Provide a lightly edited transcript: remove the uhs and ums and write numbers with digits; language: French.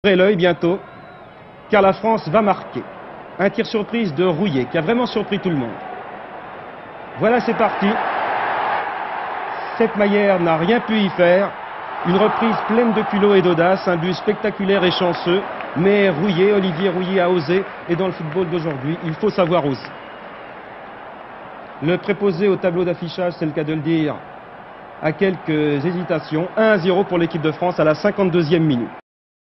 ouvrez l'œil bientôt, car la France va marquer. Un tir surprise de Rouillet, qui a vraiment surpris tout le monde. Voilà, c'est parti. Cette Maillère n'a rien pu y faire. Une reprise pleine de culot et d'audace, un but spectaculaire et chanceux. Mais Rouillet, Olivier Rouillet a osé, et dans le football d'aujourd'hui, il faut savoir oser. Le préposé au tableau d'affichage, c'est le cas de le dire, a quelques hésitations. 1-0 pour l'équipe de France à la 52e minute.